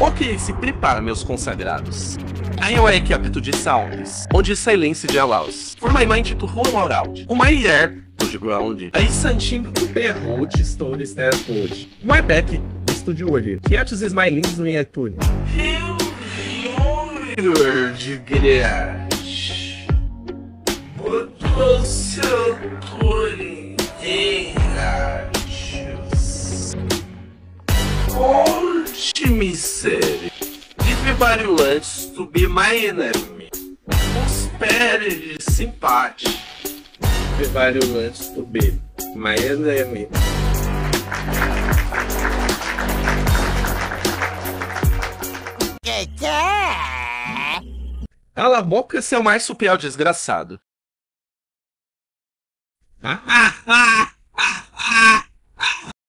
Ok, se prepara, meus consagrados. I am a capito de sounds, onde silence de allows. For my mind to roll around. O my air, to the ground. Aí santinho do perrote, stories that food. My back, estúdio hoje. Quietos smilings no iTunes. Rio de grade. Botou seu cone em rádios. Onde me serve? Everybody wants to be my enemy. Prospere de simpatia. Everybody wants to be my enemy. Cala a boca, seu marsupial desgraçado.